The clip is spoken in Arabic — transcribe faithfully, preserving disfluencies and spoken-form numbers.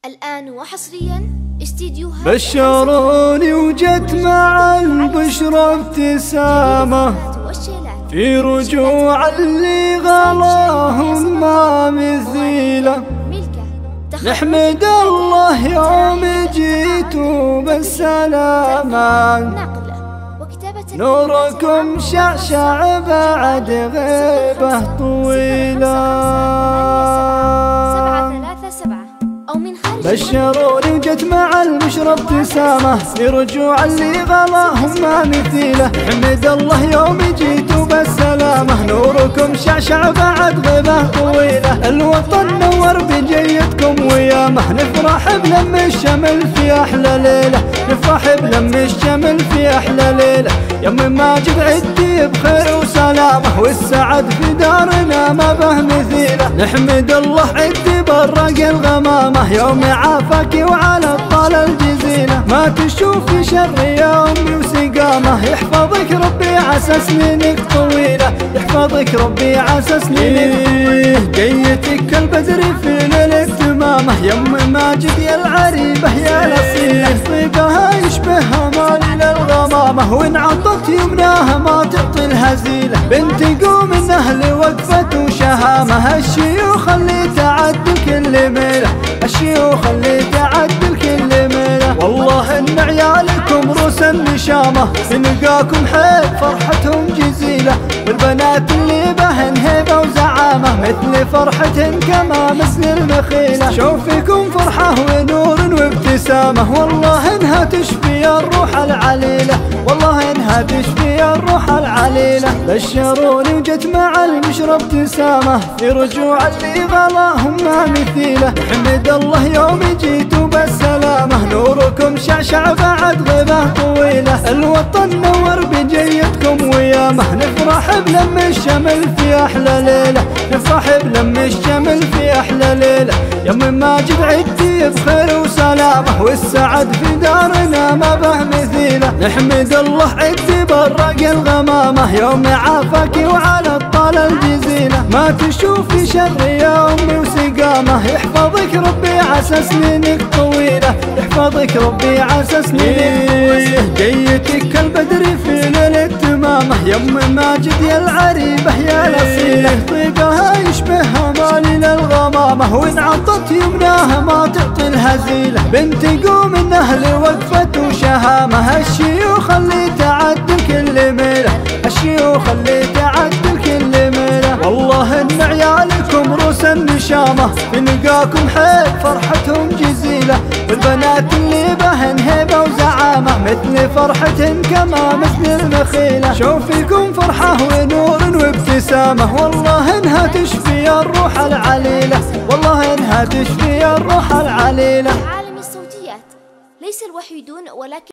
الآن وحصريا استديوهات بشروني وجت مع البشرى ابتسامة في رجوع اللي غلاهم ما مثيله. نحمد الله يوم جيتوا بالسلامة، نوركم شعشع بعد غيبة طويلة. بشروني وجت مع البشرى ابتسامة في رجوع اللي غلاهم ما مثيله. حمد الله يوم جيتوا بالسلامة، نوركم شعشع بعد غيبة طويلة. الوطن نور بجيتكم ويامه، نفرح بلم الشمل في أحلى ليلة، نفرح بلم الشمل في أحلى ليلة. يم ماجد عدي بخير وسلامة، والسعد في دارنا ما به مثيله. نحمد الله عدي برق الغمامة، يوم عافاك وعلى الطال الجزيلة. ما تشوفي شر يا أمي وسقامة، يحفظك ربي عسى سنينك طويلة، يحفظك ربي عسى سنينك طويلة. جيتك البدر في ليلة تمامة، يم ماجد يا العريبة يا الأصيلة. طيبها يشبهها مالي للغمامة، وإن عطت يمناها ما تعطي الهزيلة. بنت قوم من أهل وقفة وشهامة، الشيوخ اللي تعدل كل ميلة، الشيوخ اللي تعدل كل ميلة. والله إن عيالكم روس النشامة، نلقاكم حيل فرحتهم جزيلة. والبنات اللي بهن هيبة وزعامة، مثل فرحتهن كما مثل المخيلة. شوفكم فرحة ونور وابتسامة، والله إنها تشفي الروح العليلة، والله إنها تشفي الروح العليلة. بشروني وجت مع البشرى ابتسامة في رجوع اللي غلاهم ما مثيله. حمد الله يوم جيتوا بالسلامة، نوركم شعشع بعد غيبة طويلة. الوطن نور بجيتكم ويامه، نفرح بلم الشمل في أحلى ليلة، نفرح بلم الشمل في أحلى ليلة. يم ماجد عدي بخير وسلامة، والسعد في دارنا ما به مثيله. نحمد الله عدي برق الغمامة، يوم عافاك وعلى الطال الجزيلة. ما تشوفي شر يا أمي وسقامة، يحفظك ربي عسى سنينك طويلة، يحفظك ربي عسى سنينك طويلة. جيتك البدر في ليلة تمامة، يم ماجد يا العريبة يا الأصيلة. طيبها يشبهها مالي للغمامة، وإن عطت يمناها ما تعطي الهزيلة. بنت قوم من أهل وقفة وشهامة، الشيوخ اللي تعدل كل ميلة، الشيوخ اللي تعدل كل ميلة. والله إن عيالكم روس النشامة، نلقاكم حيل فرحتهم جزيلة. والبنات اللي بهن هيبة وزعامة، مثل فرحتهن كما مثل المخيلة. شوفكم فرحة ونور وابتسامة، والله إنها تشفي الروح العليلة، والله إنها تشفي الروح العليلة. عالم الصوتيات ليس الوحيدون ولكن